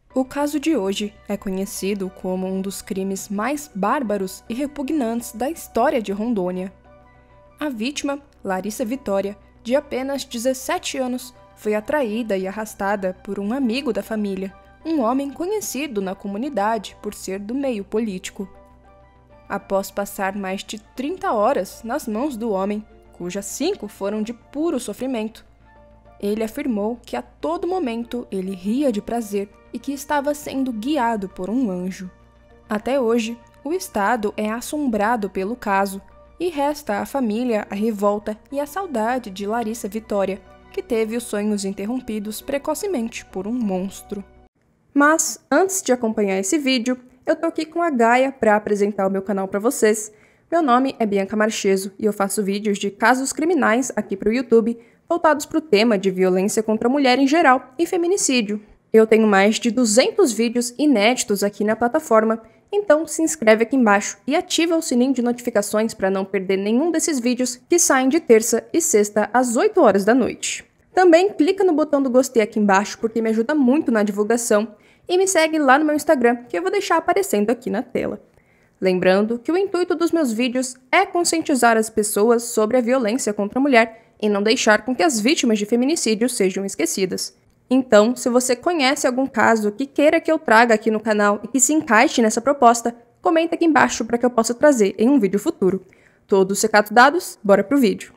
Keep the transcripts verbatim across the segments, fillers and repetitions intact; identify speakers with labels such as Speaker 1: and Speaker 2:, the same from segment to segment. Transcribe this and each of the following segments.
Speaker 1: O caso de hoje é conhecido como um dos crimes mais bárbaros e repugnantes da história de Rondônia. A vítima, Larissa Vitória, de apenas dezessete anos, foi atraída e arrastada por um amigo da família, um homem conhecido na comunidade por ser do meio político. Após passar mais de trinta horas nas mãos do homem, cujas cinco foram de puro sofrimento, ele afirmou que a todo momento ele ria de prazer e que estava sendo guiado por um anjo. Até hoje, o Estado é assombrado pelo caso e resta à família a revolta e a saudade de Larissa Vitória, que teve os sonhos interrompidos precocemente por um monstro. Mas, antes de acompanhar esse vídeo, eu tô aqui com a Gaia para apresentar o meu canal para vocês. Meu nome é Bianca Marcheso e eu faço vídeos de casos criminais aqui para o YouTube, voltados para o tema de violência contra a mulher em geral e feminicídio. Eu tenho mais de duzentos vídeos inéditos aqui na plataforma, então se inscreve aqui embaixo e ativa o sininho de notificações para não perder nenhum desses vídeos que saem de terça e sexta às oito horas da noite. Também clica no botão do gostei aqui embaixo porque me ajuda muito na divulgação e me segue lá no meu Instagram, que eu vou deixar aparecendo aqui na tela. Lembrando que o intuito dos meus vídeos é conscientizar as pessoas sobre a violência contra a mulher e não deixar com que as vítimas de feminicídio sejam esquecidas. Então, se você conhece algum caso que queira que eu traga aqui no canal e que se encaixe nessa proposta, comenta aqui embaixo para que eu possa trazer em um vídeo futuro. Todos os recados dados, bora pro vídeo!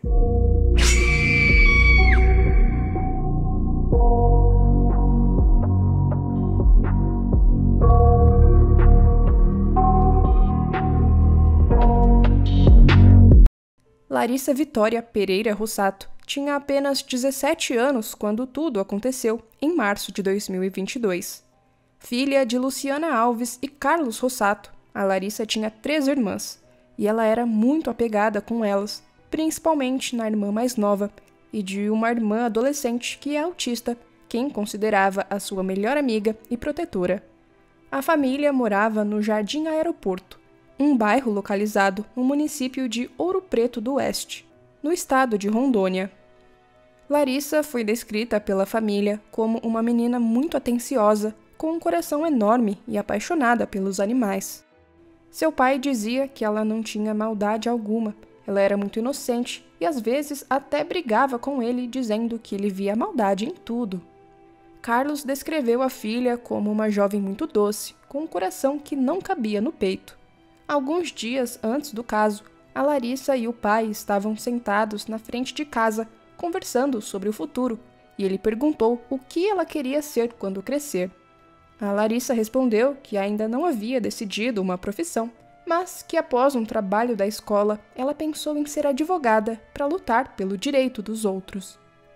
Speaker 1: Larissa Vitória Pereira Russato tinha apenas dezessete anos quando tudo aconteceu, em março de dois mil e vinte e dois. Filha de Luciana Alves e Carlos Russato, a Larissa tinha três irmãs, e ela era muito apegada com elas, principalmente na irmã mais nova, e de uma irmã adolescente que é autista, quem considerava a sua melhor amiga e protetora. A família morava no Jardim Aeroporto, um bairro localizado no município de Ouro Preto do Oeste, no estado de Rondônia. Larissa foi descrita pela família como uma menina muito atenciosa, com um coração enorme e apaixonada pelos animais. Seu pai dizia que ela não tinha maldade alguma, ela era muito inocente e às vezes até brigava com ele dizendo que ele via maldade em tudo. Carlos descreveu a filha como uma jovem muito doce, com um coração que não cabia no peito. Alguns dias antes do caso, a Larissa e o pai estavam sentados na frente de casa, conversando sobre o futuro, e ele perguntou o que ela queria ser quando crescer. A Larissa respondeu que ainda não havia decidido uma profissão, mas que após um trabalho da escola, ela pensou em ser advogada para lutar pelo direito dos outros.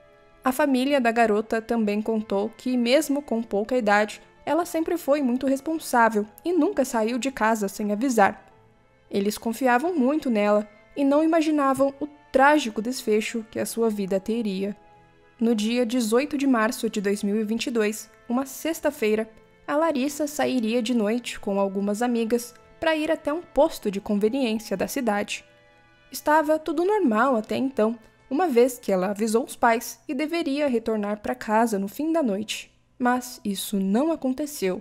Speaker 1: A família da garota também contou que, mesmo com pouca idade, ela sempre foi muito responsável e nunca saiu de casa sem avisar. Eles confiavam muito nela e não imaginavam o trágico desfecho que a sua vida teria. No dia dezoito de março de dois mil e vinte e dois, uma sexta-feira, a Larissa sairia de noite com algumas amigas para ir até um posto de conveniência da cidade. Estava tudo normal até então, uma vez que ela avisou os pais e deveria retornar para casa no fim da noite. Mas isso não aconteceu.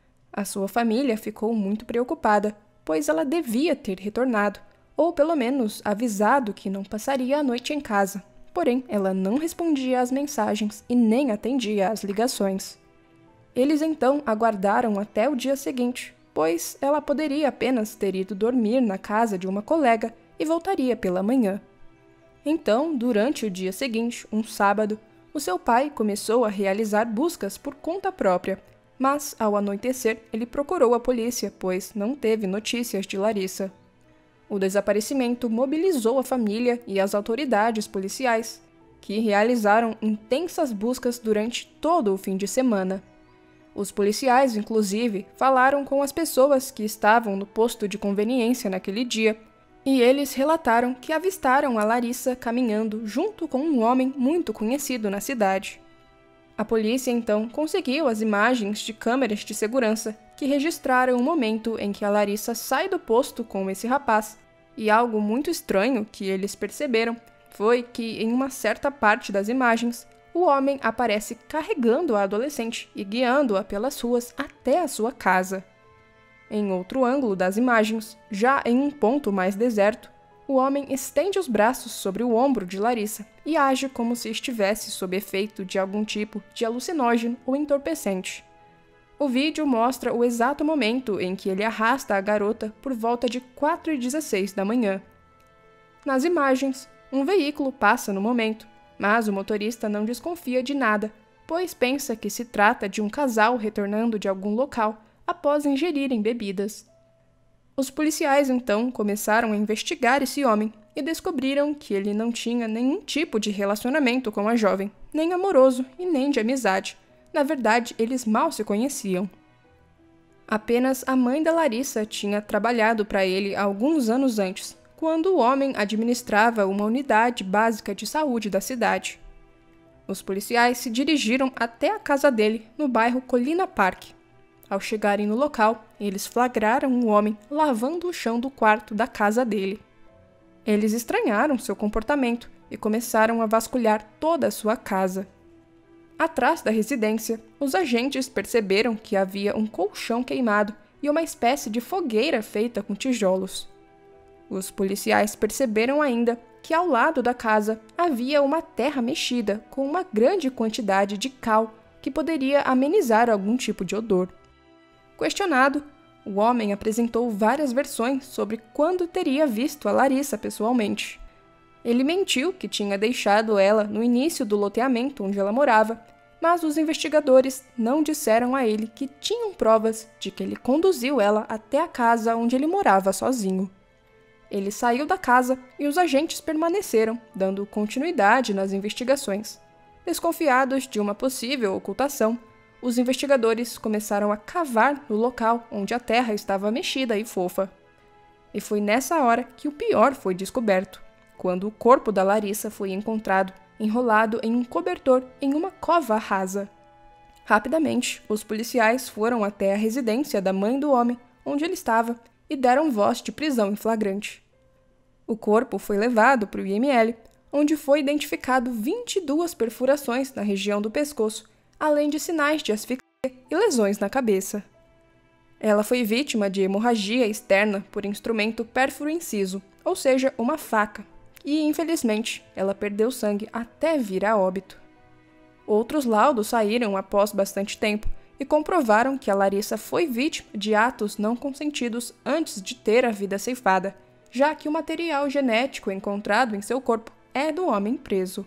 Speaker 1: A sua família ficou muito preocupada, pois ela devia ter retornado, ou pelo menos avisado que não passaria a noite em casa. Porém, ela não respondia às mensagens e nem atendia às ligações. Eles então aguardaram até o dia seguinte, pois ela poderia apenas ter ido dormir na casa de uma colega e voltaria pela manhã. Então, durante o dia seguinte, um sábado, o seu pai começou a realizar buscas por conta própria, mas, ao anoitecer, ele procurou a polícia, pois não teve notícias de Larissa. O desaparecimento mobilizou a família e as autoridades policiais, que realizaram intensas buscas durante todo o fim de semana. Os policiais, inclusive, falaram com as pessoas que estavam no posto de conveniência naquele dia, e eles relataram que avistaram a Larissa caminhando junto com um homem muito conhecido na cidade. A polícia, então, conseguiu as imagens de câmeras de segurança que registraram o momento em que a Larissa sai do posto com esse rapaz, e algo muito estranho que eles perceberam foi que, em uma certa parte das imagens, o homem aparece carregando a adolescente e guiando-a pelas ruas até a sua casa. Em outro ângulo das imagens, já em um ponto mais deserto, o homem estende os braços sobre o ombro de Larissa e age como se estivesse sob efeito de algum tipo de alucinógeno ou entorpecente. O vídeo mostra o exato momento em que ele arrasta a garota por volta de quatro e dezesseis da manhã. Nas imagens, um veículo passa no momento, mas o motorista não desconfia de nada, pois pensa que se trata de um casal retornando de algum local após ingerirem bebidas. Os policiais então começaram a investigar esse homem e descobriram que ele não tinha nenhum tipo de relacionamento com a jovem, nem amoroso e nem de amizade. Na verdade, eles mal se conheciam. Apenas a mãe da Larissa tinha trabalhado para ele alguns anos antes, quando o homem administrava uma unidade básica de saúde da cidade. Os policiais se dirigiram até a casa dele, no bairro Colina Park. Ao chegarem no local, eles flagraram um homem lavando o chão do quarto da casa dele. Eles estranharam seu comportamento e começaram a vasculhar toda a sua casa. Atrás da residência, os agentes perceberam que havia um colchão queimado e uma espécie de fogueira feita com tijolos. Os policiais perceberam ainda que ao lado da casa havia uma terra mexida com uma grande quantidade de cal que poderia amenizar algum tipo de odor. Questionado, o homem apresentou várias versões sobre quando teria visto a Larissa pessoalmente. Ele mentiu que tinha deixado ela no início do loteamento onde ela morava, mas os investigadores não disseram a ele que tinham provas de que ele conduziu ela até a casa onde ele morava sozinho. Ele saiu da casa e os agentes permaneceram, dando continuidade nas investigações. Desconfiados de uma possível ocultação, os investigadores começaram a cavar no local onde a terra estava mexida e fofa. E foi nessa hora que o pior foi descoberto, quando o corpo da Larissa foi encontrado enrolado em um cobertor em uma cova rasa. Rapidamente, os policiais foram até a residência da mãe do homem, onde ele estava, e deram voz de prisão em flagrante. O corpo foi levado para o I M L, onde foi identificado vinte e duas perfurações na região do pescoço, além de sinais de asfixia e lesões na cabeça. Ela foi vítima de hemorragia externa por instrumento pérfuro-inciso, ou seja, uma faca, e, infelizmente, ela perdeu sangue até vir a óbito. Outros laudos saíram após bastante tempo e comprovaram que a Larissa foi vítima de atos não consentidos antes de ter a vida ceifada, já que o material genético encontrado em seu corpo é do homem preso.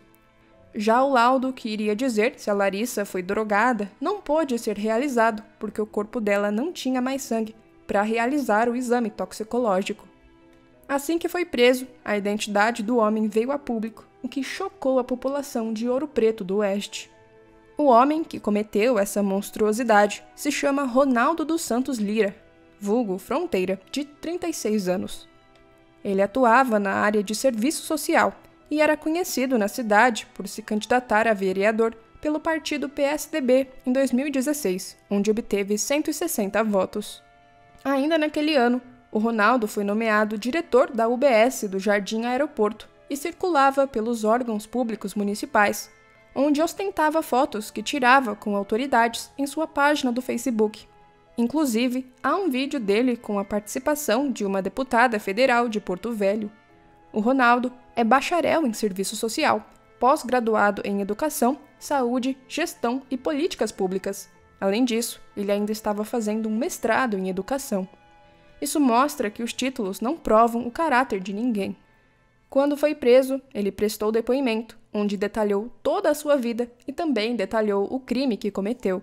Speaker 1: Já o laudo que iria dizer se a Larissa foi drogada não pôde ser realizado porque o corpo dela não tinha mais sangue para realizar o exame toxicológico. Assim que foi preso, a identidade do homem veio a público, o que chocou a população de Ouro Preto do Oeste. O homem que cometeu essa monstruosidade se chama Ronaldo dos Santos Lira, vulgo Fronteira, de trinta e seis anos. Ele atuava na área de serviço social e era conhecido na cidade por se candidatar a vereador pelo partido P S D B em dois mil e dezesseis, onde obteve cento e sessenta votos. Ainda naquele ano, o Ronaldo foi nomeado diretor da U B S do Jardim Aeroporto e circulava pelos órgãos públicos municipais, onde ostentava fotos que tirava com autoridades em sua página do Facebook. Inclusive, há um vídeo dele com a participação de uma deputada federal de Porto Velho. O Ronaldo é bacharel em serviço social, pós-graduado em educação, saúde, gestão e políticas públicas. Além disso, ele ainda estava fazendo um mestrado em educação. Isso mostra que os títulos não provam o caráter de ninguém. Quando foi preso, ele prestou depoimento, onde detalhou toda a sua vida e também detalhou o crime que cometeu.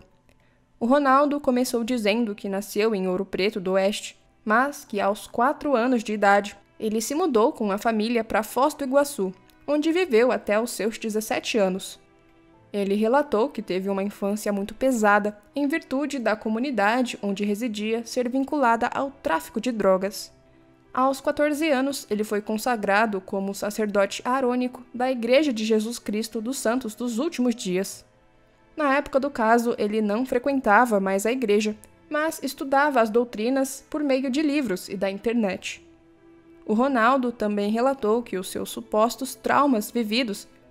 Speaker 1: O Ronaldo começou dizendo que nasceu em Ouro Preto do Oeste, mas que aos quatro anos de idade, ele se mudou com a família para Foz do Iguaçu, onde viveu até os seus dezessete anos. Ele relatou que teve uma infância muito pesada em virtude da comunidade onde residia ser vinculada ao tráfico de drogas. Aos quatorze anos, ele foi consagrado como sacerdote arônico da Igreja de Jesus Cristo dos Santos dos Últimos Dias. Na época do caso, ele não frequentava mais a igreja, mas estudava as doutrinas por meio de livros e da internet. O Ronaldo também relatou que os seus supostos traumas vividos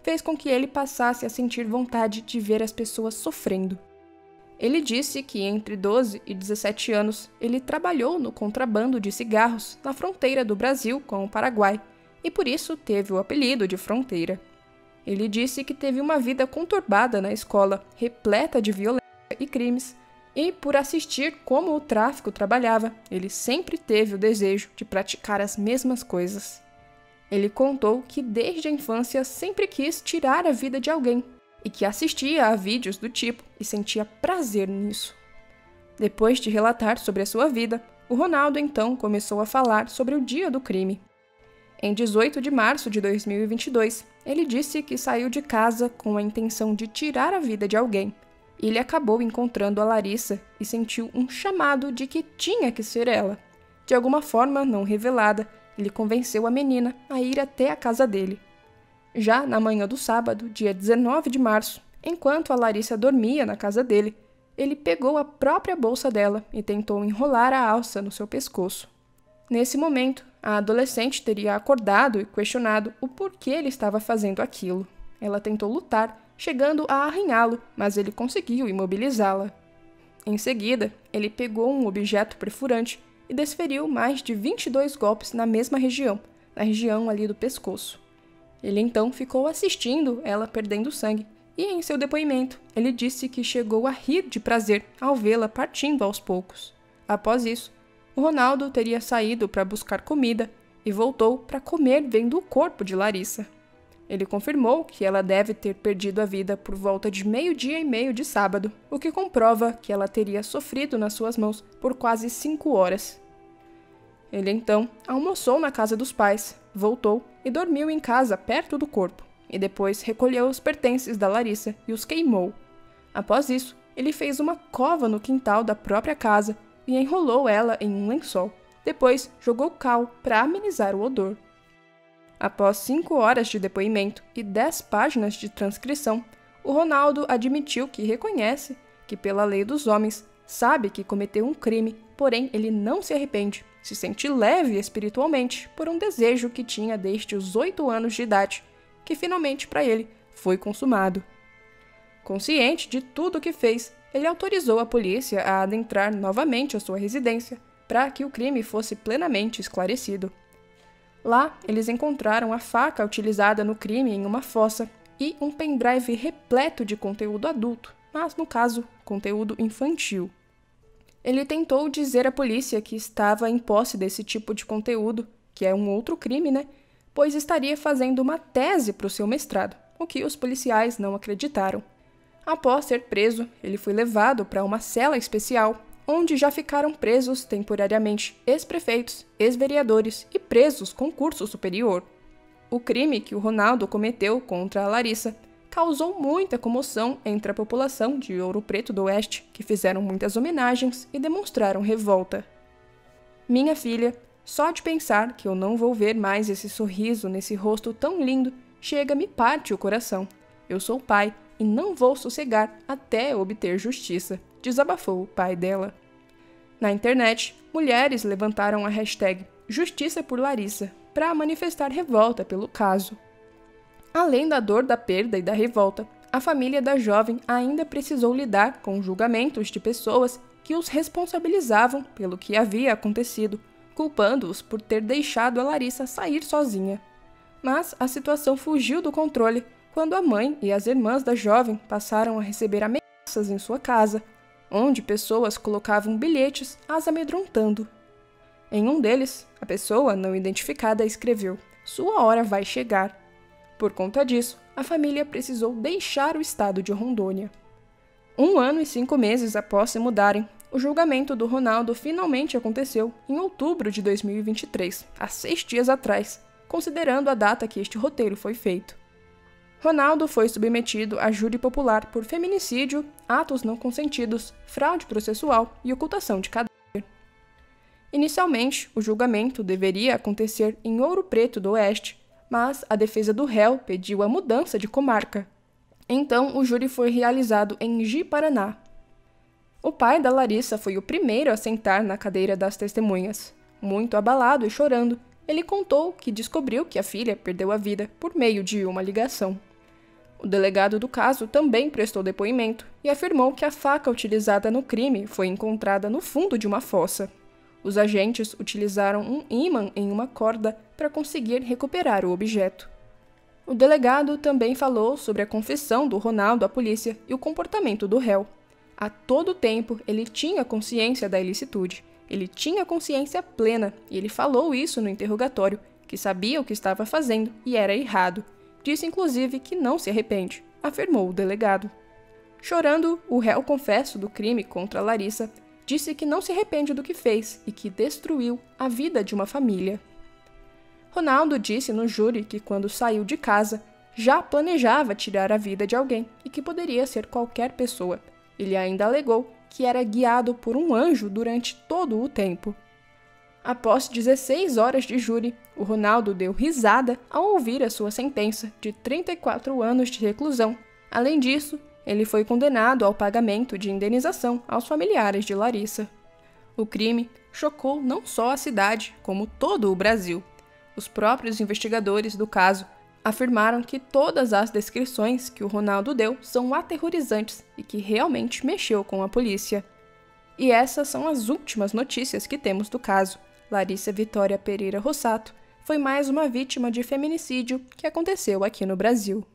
Speaker 1: fez com que ele passasse a sentir vontade de ver as pessoas sofrendo. Ele disse que entre doze e dezessete anos ele trabalhou no contrabando de cigarros na fronteira do Brasil com o Paraguai e por isso teve o apelido de Fronteira. Ele disse que teve uma vida conturbada na escola, repleta de violência e crimes, e por assistir como o tráfico trabalhava, ele sempre teve o desejo de praticar as mesmas coisas. Ele contou que desde a infância sempre quis tirar a vida de alguém e que assistia a vídeos do tipo e sentia prazer nisso. Depois de relatar sobre a sua vida, o Ronaldo então começou a falar sobre o dia do crime. Em dezoito de março de dois mil e vinte e dois, ele disse que saiu de casa com a intenção de tirar a vida de alguém. Ele acabou encontrando a Larissa e sentiu um chamado de que tinha que ser ela. De alguma forma não revelada, ele convenceu a menina a ir até a casa dele. Já na manhã do sábado, dia dezenove de março, enquanto a Larissa dormia na casa dele, ele pegou a própria bolsa dela e tentou enrolar a alça no seu pescoço. Nesse momento, a adolescente teria acordado e questionado o porquê ele estava fazendo aquilo. Ela tentou lutar, chegando a arranhá-lo, mas ele conseguiu imobilizá-la. Em seguida, ele pegou um objeto perfurante e desferiu mais de vinte e dois golpes na mesma região, na região ali do pescoço. Ele então ficou assistindo ela perdendo sangue, e em seu depoimento, ele disse que chegou a rir de prazer ao vê-la partindo aos poucos. Após isso, o Ronaldo teria saído para buscar comida e voltou para comer vendo o corpo de Larissa. Ele confirmou que ela deve ter perdido a vida por volta de meio-dia e meio de sábado, o que comprova que ela teria sofrido nas suas mãos por quase cinco horas. Ele então almoçou na casa dos pais, voltou e dormiu em casa perto do corpo, e depois recolheu os pertences da Larissa e os queimou. Após isso, ele fez uma cova no quintal da própria casa e enrolou ela em um lençol. Depois, jogou cal para amenizar o odor. Após cinco horas de depoimento e dez páginas de transcrição, o Ronaldo admitiu que reconhece que, pela lei dos homens, sabe que cometeu um crime, porém ele não se arrepende, se sente leve espiritualmente por um desejo que tinha desde os oito anos de idade, que finalmente para ele foi consumado. Consciente de tudo o que fez, ele autorizou a polícia a adentrar novamente a sua residência para que o crime fosse plenamente esclarecido. Lá, eles encontraram a faca utilizada no crime em uma fossa e um pendrive repleto de conteúdo adulto, mas, no caso, conteúdo infantil. Ele tentou dizer à polícia que estava em posse desse tipo de conteúdo, que é um outro crime, né? Pois estaria fazendo uma tese para o seu mestrado, o que os policiais não acreditaram. Após ser preso, ele foi levado para uma cela especial, onde já ficaram presos temporariamente ex-prefeitos, ex-vereadores e presos com curso superior. O crime que o Ronaldo cometeu contra a Larissa causou muita comoção entre a população de Ouro Preto do Oeste, que fizeram muitas homenagens e demonstraram revolta. Minha filha, só de pensar que eu não vou ver mais esse sorriso nesse rosto tão lindo, chega me parte o coração. Eu sou pai e não vou sossegar até obter justiça, desabafou o pai dela. Na internet, mulheres levantaram a hashtag Justiça por Larissa para manifestar revolta pelo caso. Além da dor da perda e da revolta, a família da jovem ainda precisou lidar com julgamentos de pessoas que os responsabilizavam pelo que havia acontecido, culpando-os por ter deixado a Larissa sair sozinha. Mas a situação fugiu do controle quando a mãe e as irmãs da jovem passaram a receber ameaças em sua casa, onde pessoas colocavam bilhetes as amedrontando. Em um deles, a pessoa não identificada escreveu: "Sua hora vai chegar". Por conta disso, a família precisou deixar o estado de Rondônia. Um ano e cinco meses após se mudarem, o julgamento do Ronaldo finalmente aconteceu em outubro de dois mil e vinte e três, há seis dias atrás, considerando a data que este roteiro foi feito. Ronaldo foi submetido a júri popular por feminicídio, atos não consentidos, fraude processual e ocultação de cadáver. Inicialmente, o julgamento deveria acontecer em Ouro Preto do Oeste, mas a defesa do réu pediu a mudança de comarca. Então, o júri foi realizado em Ji-Paraná. O pai da Larissa foi o primeiro a sentar na cadeira das testemunhas. Muito abalado e chorando, ele contou que descobriu que a filha perdeu a vida por meio de uma ligação. O delegado do caso também prestou depoimento e afirmou que a faca utilizada no crime foi encontrada no fundo de uma fossa. Os agentes utilizaram um ímã em uma corda para conseguir recuperar o objeto. O delegado também falou sobre a confissão do Ronaldo à polícia e o comportamento do réu. A todo tempo, ele tinha consciência da ilicitude. Ele tinha consciência plena e ele falou isso no interrogatório, que sabia o que estava fazendo e era errado. Disse inclusive que não se arrepende, afirmou o delegado. Chorando, o réu confesso do crime contra Larissa disse que não se arrepende do que fez e que destruiu a vida de uma família. Ronaldo disse no júri que quando saiu de casa, já planejava tirar a vida de alguém e que poderia ser qualquer pessoa. Ele ainda alegou que era guiado por um anjo durante todo o tempo. Após dezesseis horas de júri, o Ronaldo deu risada ao ouvir a sua sentença de trinta e quatro anos de reclusão. Além disso, ele foi condenado ao pagamento de indenização aos familiares de Larissa. O crime chocou não só a cidade, como todo o Brasil. Os próprios investigadores do caso afirmaram que todas as descrições que o Ronaldo deu são aterrorizantes e que realmente mexeu com a polícia. E essas são as últimas notícias que temos do caso. Larissa Vitória Pereira Rossato foi mais uma vítima de feminicídio que aconteceu aqui no Brasil.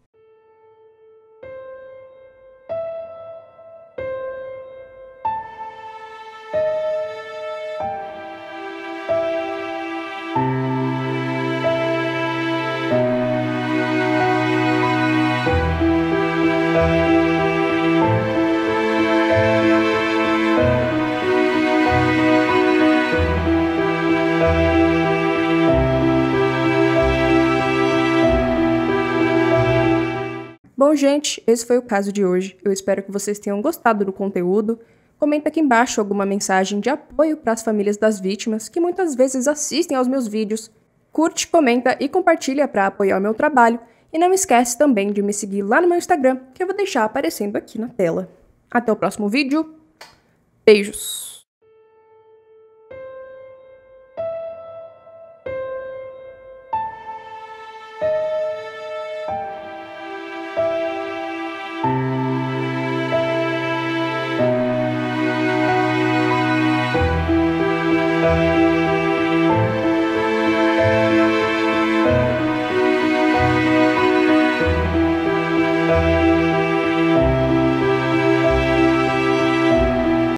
Speaker 1: Bom, gente, esse foi o caso de hoje. Eu espero que vocês tenham gostado do conteúdo. Comenta aqui embaixo alguma mensagem de apoio para as famílias das vítimas que muitas vezes assistem aos meus vídeos. Curte, comenta e compartilha para apoiar o meu trabalho. E não esquece também de me seguir lá no meu Instagram, que eu vou deixar aparecendo aqui na tela. Até o próximo vídeo. Beijos!